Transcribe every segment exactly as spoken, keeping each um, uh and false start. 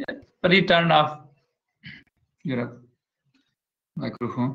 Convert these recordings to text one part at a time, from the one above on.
पर ही turn off your microphone.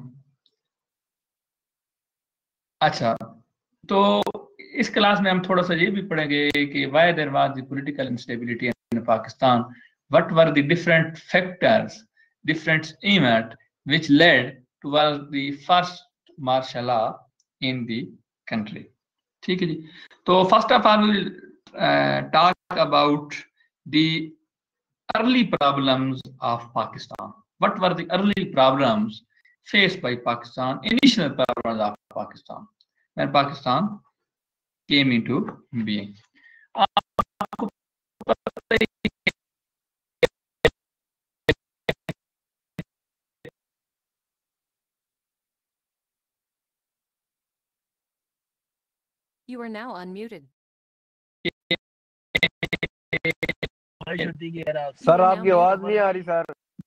अच्छा, तो इस क्लास में हम थोड़ा सा ये भी पढ़ेंगे कि why there was the political instability in Pakistan, what were the different factors, different event which led towards the first martial law in the country. ठीक है जी। तो first of all we will talk about the early problems of Pakistan. What were the early problems faced by Pakistan, initial problems of Pakistan when Pakistan came into being? आपको पता है You are now unmuted. Sir आपकी आवाज नहीं आ रही sir.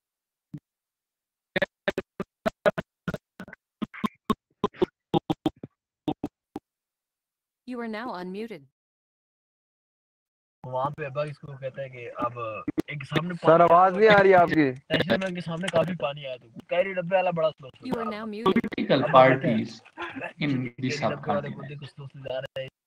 You are now unmuted. वहाँ पे अब्बा इसको कहता है कि अब एक सामने सर आवाज नहीं आ रही आपकी। ऐसे में के सामने काफी पानी आया तो कैरी डब्बे वाला बड़ा slow You are now muted. political parties in the subcontinent. कुछ दोस्त जा रहे हैं।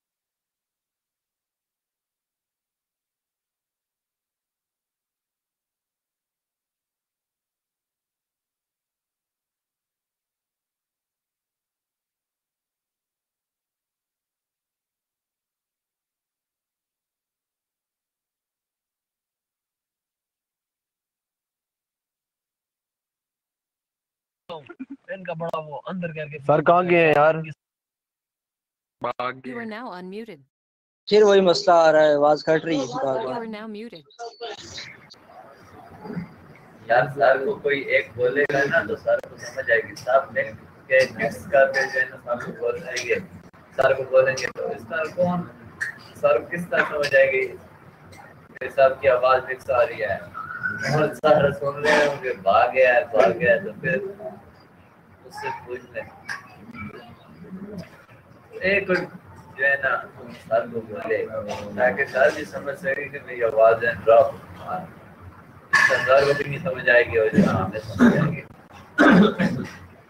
इनका बड़ा वो अंदर करके सर कहाँ गए हैं यार? You are now unmuted. फिर वही मसला आ रहा है, आवाज कट रही है बार You बार। are now muted. यार सर को कोई एक बोलेगा ना तो सर को समझ आएगी। साहब ने के मिक्स करके जो है ना सर को बोल देंगे, सर को बोलेंगे तो इस तरह कौन सर किस तरह समझ आएगी मेरे साहब की आवाज मिक्स आ रही है और सर सुन रहे होंगे भाग गया है भाग गया है, तो फिर उससे पूछ ले एक जो है ना सर को बोले ताकि सर भी समझ सके कि मेरी आवाज है ड्रॉप, सर को भी नहीं समझ आएगी और जो हमें समझ आएगी।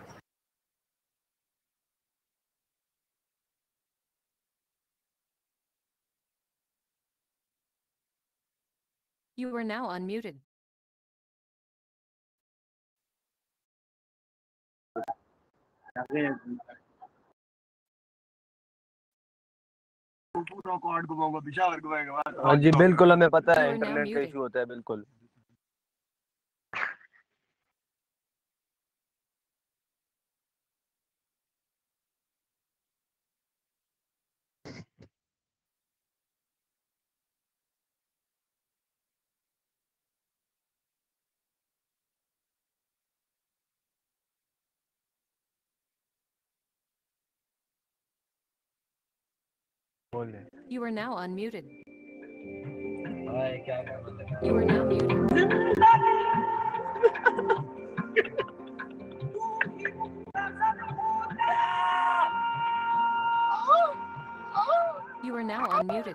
You are now unmuted. हाँ जी बिल्कुल, हमें पता है You are now इंटरनेट का muted. इशू होता है बिल्कुल। बोले You are now unmuted. हाय क्या कर रहे You are now muted. You are now unmuted.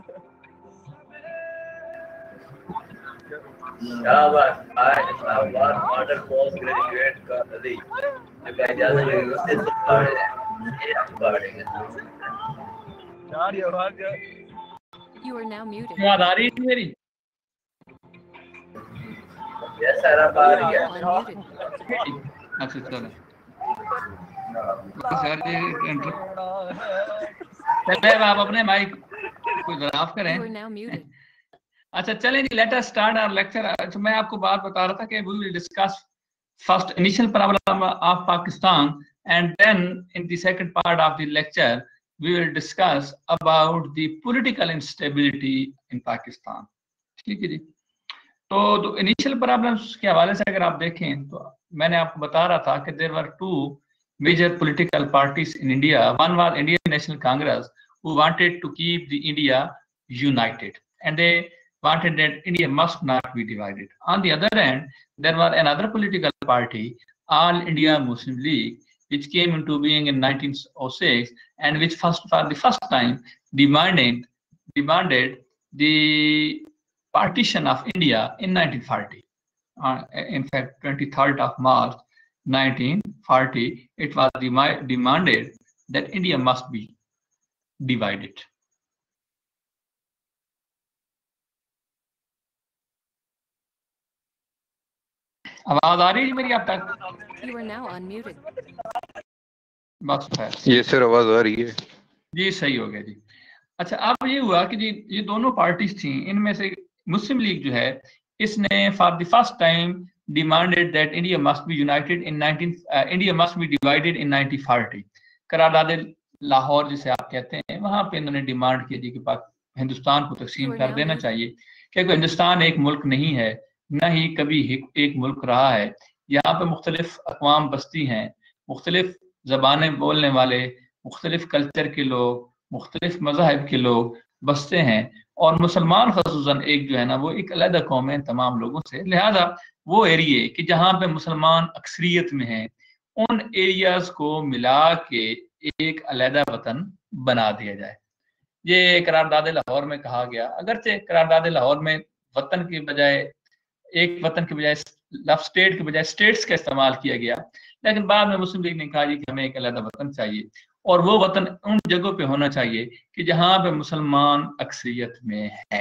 शाबाश हाय शाबाश मॉडल पोस्ट ग्रेजुएट का अली जो कह जाते हैं उससे सब पढ़े ये हम पढ़ेंगे यार ये आवाज यार You are now muted. आवाज आ रही है मेरी? ये सारा बाहर You गया are now unmuted. अच्छा चलो सर ये इंटर- पहले आप अपने माइक कुछ ऑफ करें। You are now muted. अच्छा चलें जी, let us start our lecture. अच्छा मैं आपको बात बता रहा था कि we will discuss first initial problem of Pakistan and then in the second part of the lecture we will discuss about the political instability in Pakistan. ठीक है जी। तो इनिशियल प्रॉब्लम्स के हवाले से अगर आप देखें तो मैंने आपको बता रहा था कि there were two major political parties in India. One was Indian National Congress who wanted to keep the India united and they wanted that India must not be divided. On the other hand, there was another political party, All India Muslim League, which came into being in nineteen oh six and which first for the first time demanded demanded the partition of India in nineteen forty. Uh, in fact, twenty-third of March nineteen forty, it was demi- demanded that India must be divided. आवाज आ रही है मेरी आप तक? You are now unmuted. बस है ये sir आवाज आ रही है जी, सही हो गया जी। अच्छा, अब ये हुआ कि जी ये दोनों पार्टीज थी, इनमें से मुस्लिम लीग जो है इसने for the first time demanded that India must be united in nineteen India must be divided in nineteen forty. करारदाद लाहौर जिसे आप कहते हैं, वहां पे इन्होंने डिमांड की जी कि पाक हिंदुस्तान को तकसीम कर देना चाहिए, क्योंकि हिंदुस्तान एक मुल्क नहीं है, न ही कभी एक मुल्क रहा है। यहाँ पे मुख्तलिफ अक़वाम बस्ती हैं, मुख्तलिफ ज़बानें बोलने वाले, मुख्तलिफ कल्चर के लोग, मुख्तलिफ मज़ाहिब के लोग बसते हैं, और मुसलमान ख़ुसूसन एक जो है ना वो एक अलग कौम है तमाम लोगों से। लिहाजा वो एरिए कि जहाँ पे मुसलमान अक्सरियत में हैं, उन एरियाज को मिला के एक अलग वतन बना दिया जाए। ये करारदाद लाहौर में कहा गया। अगरचे करारदाद लाहौर में वतन के बजाय एक वतन के बजाय लफ स्टेट के बजाय स्टेट्स का इस्तेमाल किया गया, लेकिन बाद में मुस्लिम लीग ने कहा कि हमें एक अलग वतन चाहिए, और वो वतन उन जगहों पे होना चाहिए कि जहां पे मुसलमान अक्सरियत में है।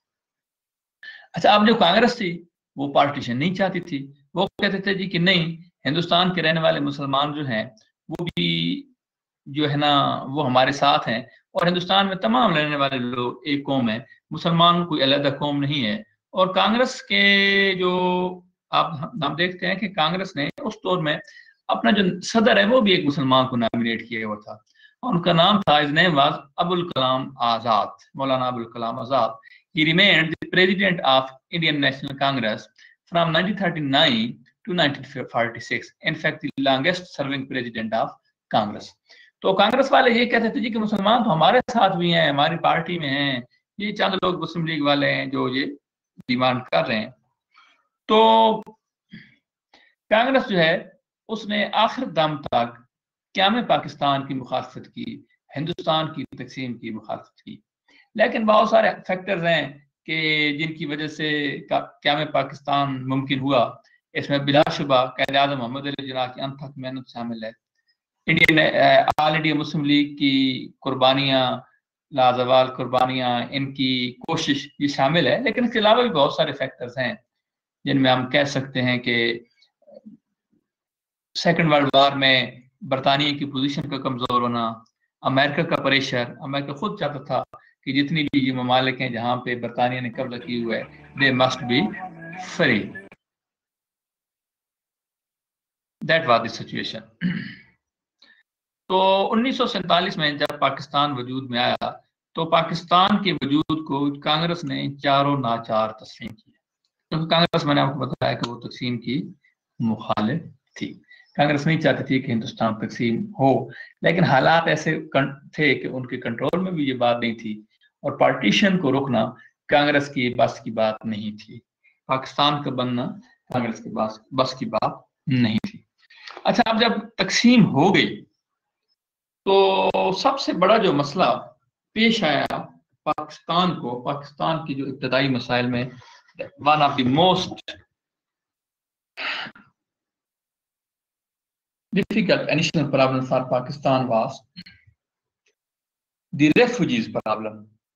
अच्छा, अब जो कांग्रेस थी वो पार्टीशन नहीं चाहती थी। वो कहते थे जी कि नहीं, हिंदुस्तान के रहने वाले मुसलमान जो हैं वो भी जो है ना वो हमारे साथ हैं, और हिंदुस्तान में तमाम रहने वाले लोग एक कौम है, मुसलमान कोई अलग कौम नहीं है। और कांग्रेस के जो आप हम देखते हैं कि कांग्रेस ने उस दौर में अपना जो सदर है वो भी एक मुसलमान को नॉमिनेट किया हुआ था, और उनका नाम था, his name was Abul Kalam Azad, Maulana Abul Kalam Azad. He remained the president of Indian National Congress from nineteen thirty-nine to nineteen forty-six. In fact, the longest serving president of Congress. तो कांग्रेस वाले ये कहते थे जी कि मुसलमान तो हमारे साथ भी हैं, हमारी पार्टी में हैं, ये चंद लोग मुस्लिम लीग वाले हैं जो ये डिमांड कर रहे हैं। तो कांग्रेस जो है उसने आखिर दम तक क़याम पाकिस्तान की मुखालफत की, हिंदुस्तान की तकसीम की मुखालफत की, लेकिन बहुत सारे फैक्टर्स हैं कि जिनकी वजह से क़याम पाकिस्तान मुमकिन हुआ। इसमें बिलाशुबा कायद आज़म मोहम्मद अली जिन्ना की अनथक मेहनत शामिल है, Indian All India Muslim League की कुर्बानियाँ, लाजवाल कुर्बानियाँ, इनकी कोशिश ये शामिल है। लेकिन इसके अलावा भी बहुत सारे फैक्टर्स हैं जिनमें हम कह सकते हैं कि सेकेंड वर्ल्ड वॉर में बरतानिया की पोजीशन का कमज़ोर होना, अमेरिका का प्रेशर। अमेरिका खुद चाहता था कि जितनी भी ये ममालिक हैं जहाँ पे बरतानिया ने कब्जा की हुआ है, they must be free. That was the situation. तो उन्नीस सौ सैंतालीस में जब पाकिस्तान वजूद में आया तो पाकिस्तान के वजूद को कांग्रेस ने चारों नाचार तस्लीम किया, क्योंकि कांग्रेस, मैंने आपको बताया कि वो तकसीम की मुखालिफ थी। कांग्रेस नहीं चाहती थी कि हिंदुस्तान तकसीम हो, लेकिन हालात ऐसे थे कि उनके कंट्रोल में भी ये बात नहीं थी, और पार्टीशन को रोकना कांग्रेस की बस की बात नहीं थी। पाकिस्तान का बनना कांग्रेस के बस बस की बात नहीं थी। अच्छा, अब जब तकसीम हो गई तो सबसे बड़ा जो मसला पेश आया पाकिस्तान को, पाकिस्तान की जो इब्तदाई मसाइल में one of the most difficult initial problem for Pakistan was the refugees problem,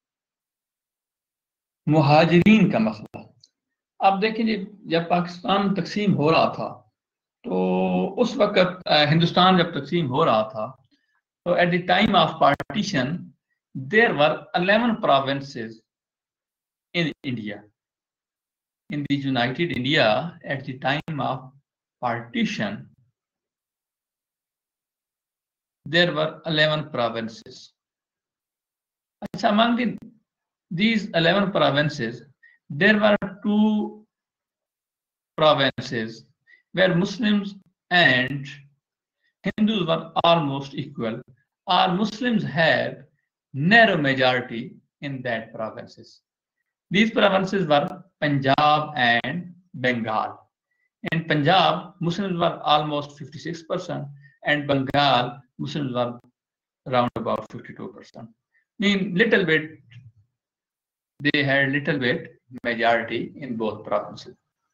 मुहाजिरीन का मसला। अब देखिए, जब पाकिस्तान तकसीम हो रहा था तो उस वक्त हिंदुस्तान जब तकसीम हो रहा था तो at the time of partition there were eleven provinces in India. In the United India at the time of partition there were eleven provinces. Among the, these eleven provinces, there were two provinces where Muslims and Hindus were almost equal, or Muslims had narrow majority in that provinces. These provinces were Punjab and Bengal. In Punjab, Muslims were almost fifty-six percent, and Bengal, Muslims were around about fifty-two percent. I mean, little bit, they had little bit majority in both provinces.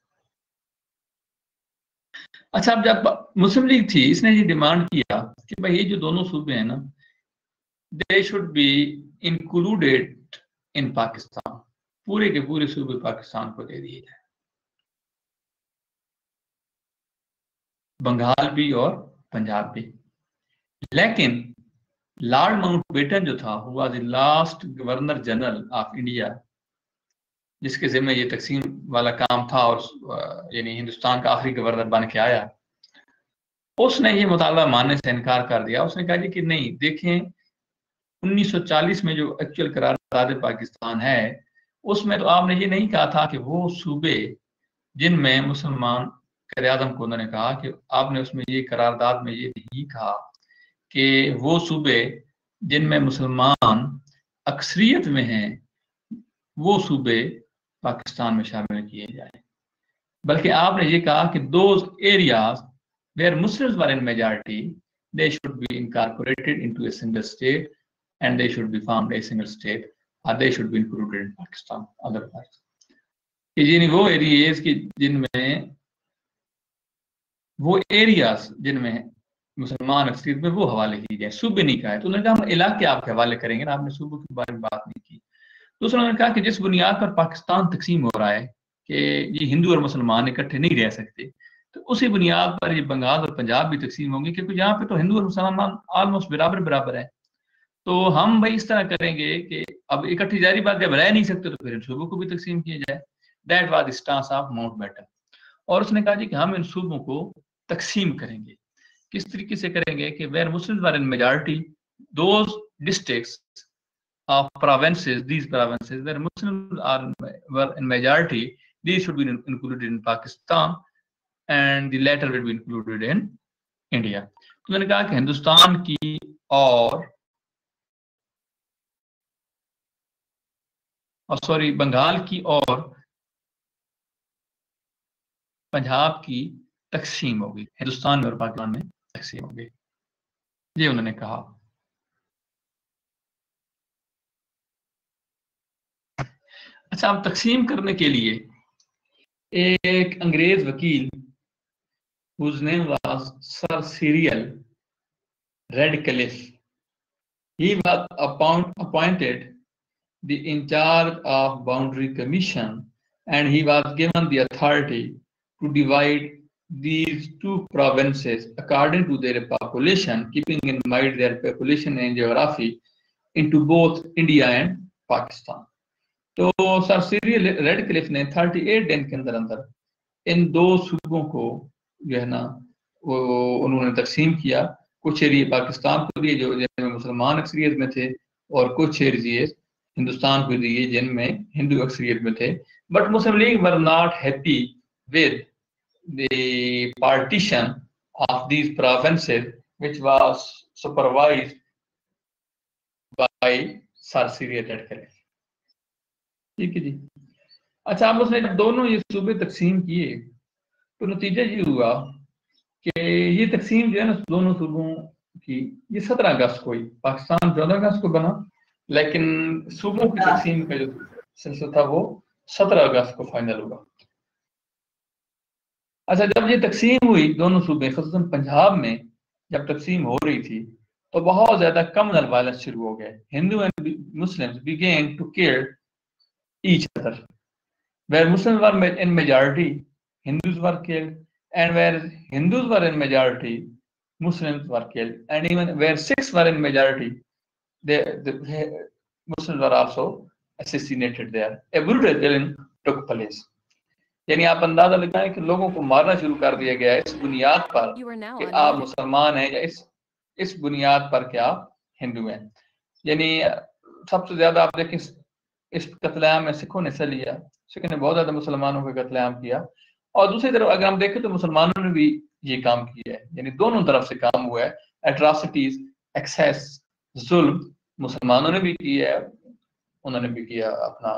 अच्छा, अब जब मुस्लिम league थी, इसने ये demand किया कि भाई ये जो दोनों सूबे हैं ना, they should be included in Pakistan, पूरे के पूरे सूबे पाकिस्तान को दे दिए जाए, बंगाल भी और पंजाब भी। लेकिन लॉर्ड माउंटबेटन जो था, हुआ the last governor general of India, जिसके ज़िम्मे ये तकसीम वाला काम था और यानी हिंदुस्तान का आखिरी गवर्नर बन के आया, उसने ये मुतालबा मानने से इनकार कर दिया। उसने कहा जी कि नहीं, देखें उन्नीस सौ चालीस में जो एक्चुअल करारदाद पाकिस्तान है, उसमें तो आपने ये नहीं कहा था कि वो सूबे जिनमें मुसलमान, क़यादत को उन्होंने कहा कि आपने उसमें ये करारदाद में ये नहीं कहा कि वो सूबे जिनमें मुसलमान अक्सरियत में हैं वो सूबे पाकिस्तान में शामिल किए जाए, बल्कि आपने ये कहा कि those areas where Muslims were in majority they should be incorporated into a single state and they should be formed a single state और they should be included in Pakistan otherwise. यानी वो एरियाज की जिनमें वो एरियाज जिनमें मुसलमान अक्सरियत में वो हवाले किए जाए, सूबे नहीं कहा है। तो उन्होंने कहा हम इलाके आपके हवाले करेंगे ना, आपने सूबों के बारे में बात नहीं की। दूसरा उन्होंने कहा कि जिस बुनियाद पर पाकिस्तान तकसीम हो रहा है कि ये हिंदू और मुसलमान इकट्ठे नहीं रह सकते, तो उसी बुनियाद पर ये बंगाल और पंजाब भी तकसीम होंगे, क्योंकि यहाँ पे तो हिंदू और मुसलमान ऑलमोस्ट बराबर बराबर है। तो हम भाई इस तरह करेंगे कि अब इकट्ठी जारी बात जब रह नहीं सकते तो फिर इन सूबों को भी तकसीम किया जाए। That was the stance of Mountbatten. और उसने कहा जी कि हम इन सूबों को तकसीम करेंगे। किस तरीके से करेंगे कि where Muslims were in majority, those districts of provinces, these provinces where Muslims are were in majority, these should be included in Pakistan and the latter will be included in India. तो मैंने कहा कि हिंदुस्तान की और और sorry Bengal की और पंजाब की तकसीम होगी, हिंदुस्तान में और पाकिस्तान में तकसीम होगी, ये उन्होंने कहा। अच्छा, अब तकसीम करने के लिए एक अंग्रेज वकील whose name was Sir Cyril Radcliffe, he was appoint, appointed the in charge of boundary commission, and he was given the authority to divide these two provinces according to their population, keeping in mind their population and geography, into both India and Pakistan. तो sir Cyril Radcliffe ने अड़तीस दिन के अंदर अंदर इन दो सूबों को जो है ना वो उन्होंने तकसीम किया। कुछ एरिया पाकिस्तान को दिए जो जिनमें मुसलमान अक्सरियत में थे, और कुछ एरिया हिंदुस्तान को दिए जिनमें हिंदू अक्सरियत में थे। But Muslim League were not happy with the partition of these provinces which was supervised by sir Cyril Radcliffe. ठीक है जी। अच्छा, अब उसने दोनों ये सूबे तकसीम किए तो नतीजा ये हुआ कि ये तकसीम जो है ना दोनों सूबों की, ये सत्रह अगस्त को ही, पाकिस्तान चौदह अगस्त को बना, लेकिन सूबों की तकसीम का जो सिलसिला था वो सत्रह अगस्त को फाइनल हुआ। अच्छा, जब ये तकसीम हुई दोनों सूबे, खासतौर पंजाब में जब तकसीम हो रही थी तो बहुत ज्यादा कम्युनल वायलेंस शुरू हो गए। Hindu and Muslims began to kill each other. Where Muslims were in majority, Hindus were killed, and where Hindus were in majority, Muslims were killed, and even where Sikhs were in majority, they, the Muslims were also assassinated there. A brutal killing took place. यानी आप अंदाजा लगाएं कि लोगों को मारना शुरू कर दिया गया इस बुनियाद पर कि आप मुसलमान हैं, या इस इस बुनियाद पर कि आप हिंदू हैं। यानी सबसे ज्यादा आप देखें इस कत्लेआम में सिखों ने हिस्सा लिया, सिखों ने बहुत ज्यादा मुसलमानों का कत्लेआम किया, और दूसरी तरफ अगर हम देखें तो मुसलमानों ने भी ये काम किया है। यानी दोनों तरफ से काम हुआ है। एट्रॉसिटीज, एक्सेस, जुल्म मुसलमानों ने भी किया है, उन्होंने भी किया, अपना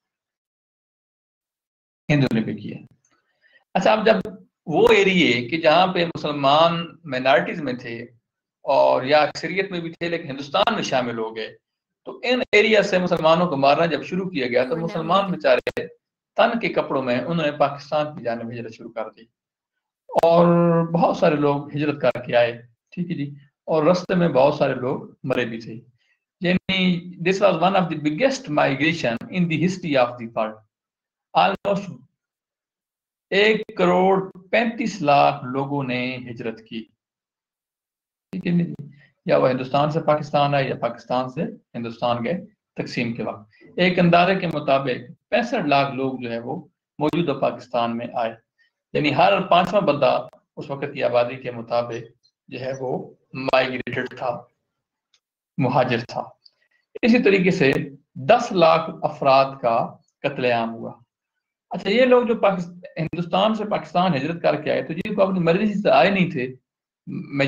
हिंदू ने भी किया। अच्छा, अब जब वो एरिया कि जहाँ पे मुसलमान माइनॉरिटीज में थे और या अक्सरियत में भी थे लेकिन हिंदुस्तान में शामिल हो गए, तो इन एरिया से मुसलमानों को मारना जब शुरू किया गया तो मुसलमान बेचारे तन के कपड़ों में उन्होंने पाकिस्तान की जानिब हिजरत शुरू कर दी और बहुत सारे लोग हिजरत करके आए, ठीक है जी, और रास्ते में बहुत सारे लोग मरे भी थे। यानी this was one of the biggest migration in the history of the world. Almost एक करोड़ पैंतीस लाख लोगों ने हिजरत की, ठीक है जी, या वह हिंदुस्तान से पाकिस्तान आए या पाकिस्तान से हिंदुस्तान गए तकसीम के वक्त। एक अंदाजे के मुताबिक पैंसठ लाख लोग जो है वो मौजूदा पाकिस्तान में आए, यानी हर पांचवा बंदा उस वक्त की आबादी के मुताबिक जो है वो माइग्रेटेड था, मुहाजिर था। इसी तरीके से दस लाख अफराद का कत्लेआम हुआ। अच्छा, ये लोग जो पाकिस्तान हिंदुस्तान से पाकिस्तान हिजरत करके आए तो जिनको अपनी मर्जी से आए नहीं थे,